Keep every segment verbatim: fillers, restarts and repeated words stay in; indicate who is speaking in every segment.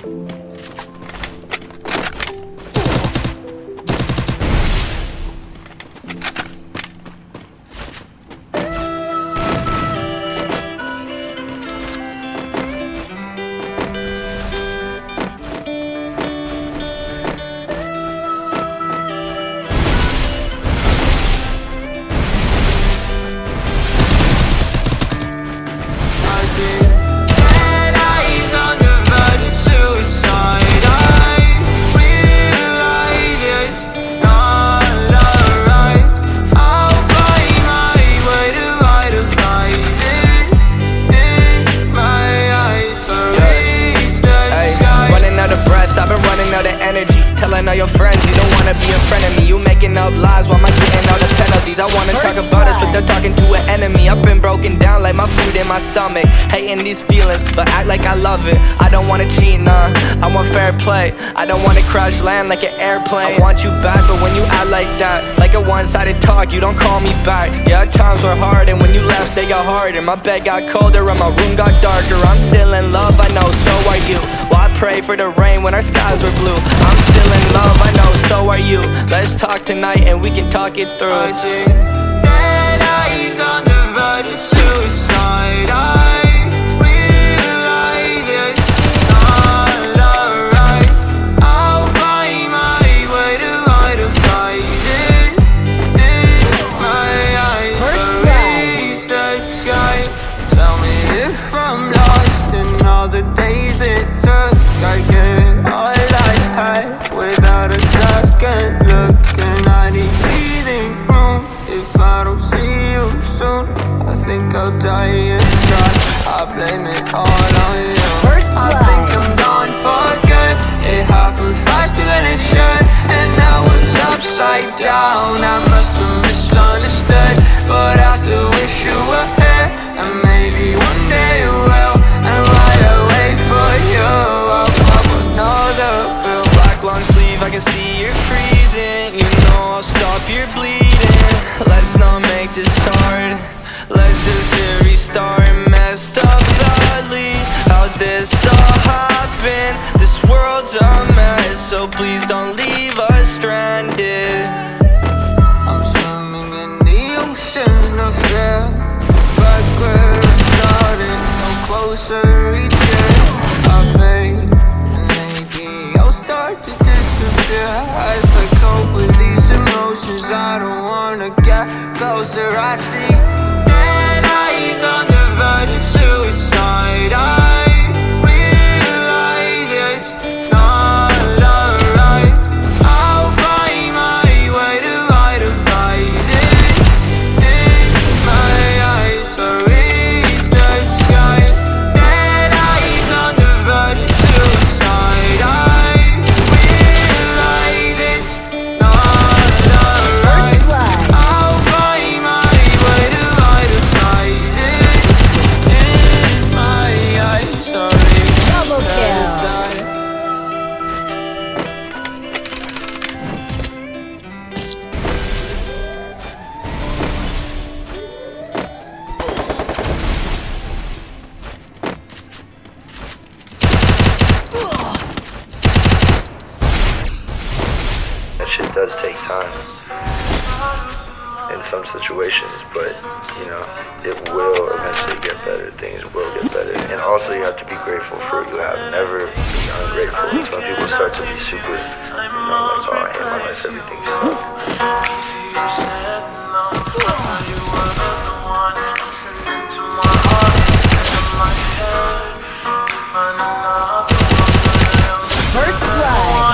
Speaker 1: Telling all your friends you don't wanna be a friend of me. You making up lies while I'm getting all the penalties. I wanna talk about us, but they're talking to an enemy. I've been broken down like my food in my stomach. Hating these feelings, but act like I love it. I don't wanna cheat, nah, I want fair play. I don't wanna crash land like an airplane. I want you back, but when you act like that, like a one-sided talk, you don't call me back. Yeah, times were hard, and when you left, they got harder. My bed got colder, and my room got darker. I'm still in love, I know, so are you. Well, I pray for the rain when our skies were blue. I'm still in love, I know, so are you. Let's talk tonight and we can talk it through.
Speaker 2: I see dead eyes on the verge of suicide. I realize it's not alright. I'll find my way to itemize it in my eyes. Raise the sky. Tell me if I'm lost in all the days it took. I get all I had without a second look, and I need breathing room. If I don't see you soon, I think I'll die inside. I blame it all on you. I think I'm gone for good. It happened faster than it should, and now it's upside down. I must have misunderstood, but I still wish you were here, and maybe one day you will. And while I wait for you, I'll pop another pill.
Speaker 1: Black long sleeve, I can see you're freezing. You know I'll stop your bleeding. Let's not make this hard. Let's just hit restart. Messed up badly how this all happened. This world's a mess, so please don't leave us stranded.
Speaker 2: I'm swimming in the ocean of fear. Back where I started, no closer each year. I fade, and maybe I'll start to disappear as I cope with these emotions. I don't wanna get closer. I see dead eyes on the verge of suicide. I realize it's not alright. I'll find my way to itemize it in my eyes. I reach the sky. Dead eyes on the verge of suicide. I realize it's not alright. I'll find my way to itemize it in my eyes. I reach the sky.
Speaker 3: That shit does take time in some situations, but you know, it will eventually get better. Things will get better. And also you have to be grateful for what you have. Never be ungrateful. It's when people start to be super, you know, like, oh, I hate my life, everything
Speaker 4: First blood.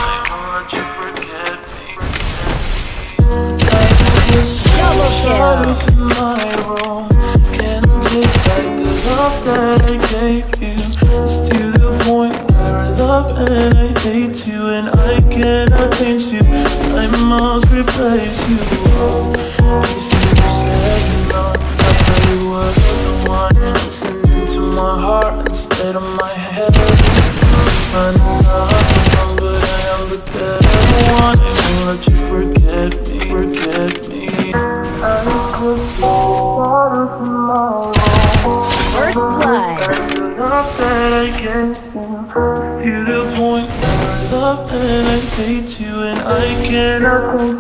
Speaker 4: Double kill.
Speaker 2: In my room, can't take back the love that I gave you. It's to the point where I love and I hate you, and I cannot change you. I must replace you. Oh, you see, you said no. I thought you were the one listening to my heart instead of my head. I know I'm wrong, but I am the better one. I won't let you forget me, forget me. I could be water tomorrow.
Speaker 4: First blood.
Speaker 2: The love that I gave you.
Speaker 5: the point where I love and I hate you, and I cannot take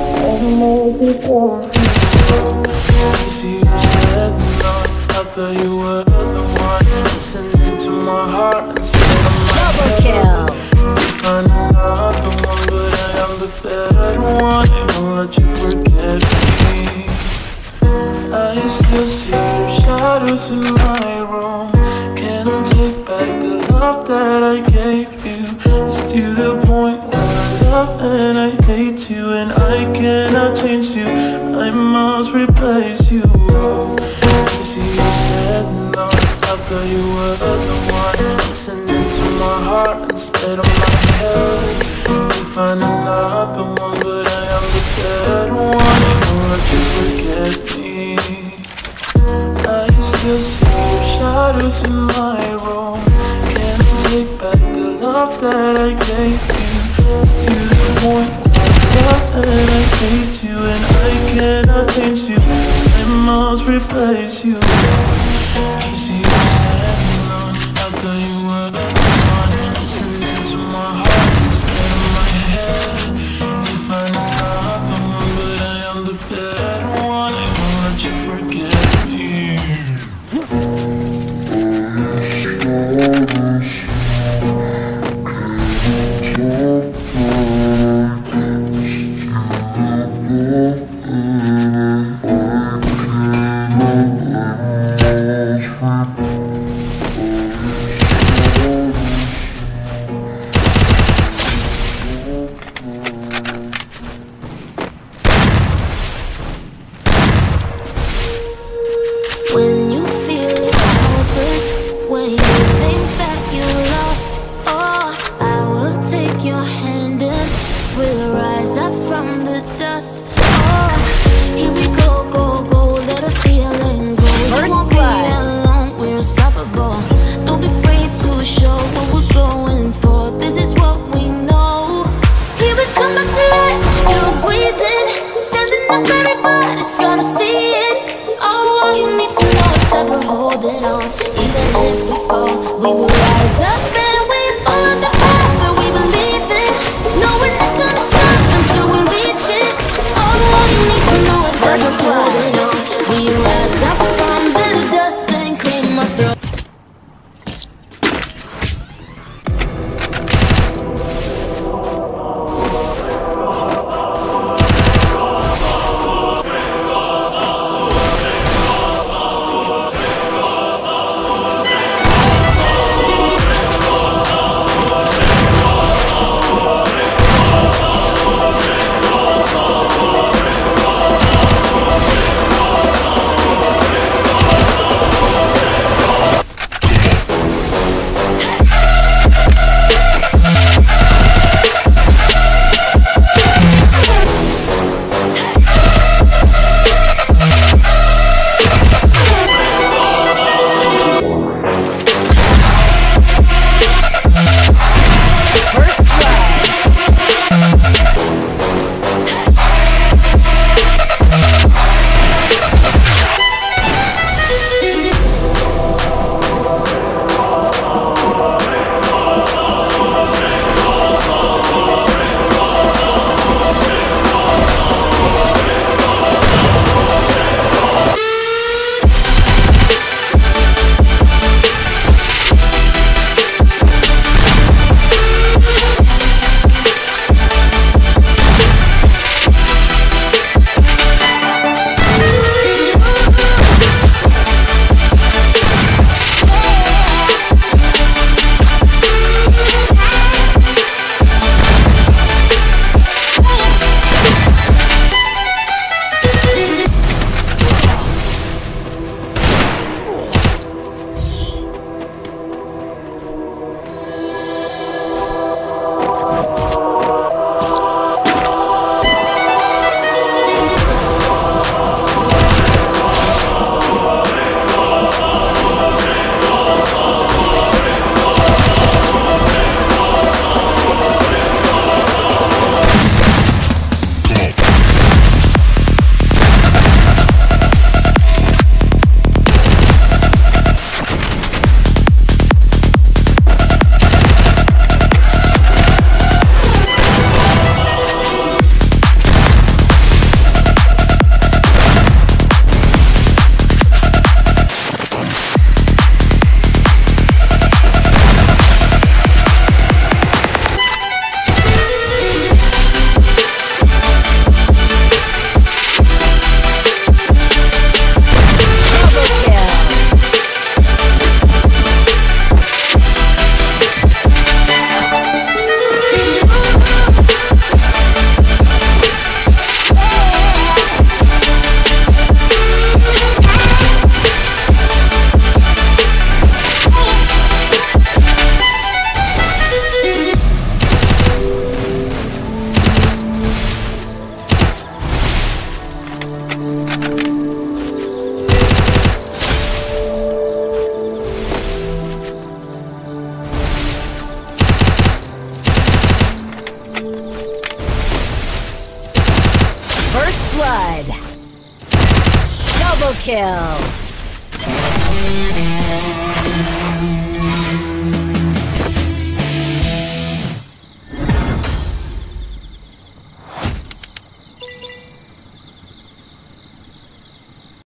Speaker 5: you. See you said no, I thought you were the one listening to my heart instead of my
Speaker 4: Double
Speaker 5: head.
Speaker 4: kill.
Speaker 5: You find another one, but I am the better one. I won't let you forget me. I still see your shadows in my room. Can't take back the love that I gave you. It's to the point where I love and I hate you, and I cannot change you. I must replace you. You see you said no, I thought you were the one listening to my heart instead of my head. You find another one, but I am the better one. I won't let you forget me. I still see your shadows in my room. Can't take back the love that I gave you. To the point where I love and I hate you, and I cannot change you. I must replace you. You see you said no, I thought you were the one listening to my heart instead of my head. You find another one, but I am the better one. I won't let you forget me.
Speaker 6: When you feel hopeless, when you think that you're lost, oh, I will take your hand and we'll rise up from the dust. Oh, here we go, go, go, let us heal and go. You
Speaker 4: First
Speaker 6: won't be
Speaker 4: blood.
Speaker 6: alone, we're unstoppable. Don't be afraid to show what we're going for. This is what we know. Here we come back to life, still breathing, standing up, everybody's gonna see it. Oh, all you need to know is that we're holding on. Even if we fall, we will rise up and we follow the path that we believe in. No, we're not gonna stop until we reach it. Oh, all you need to know is that we're
Speaker 4: First blood. Double kill.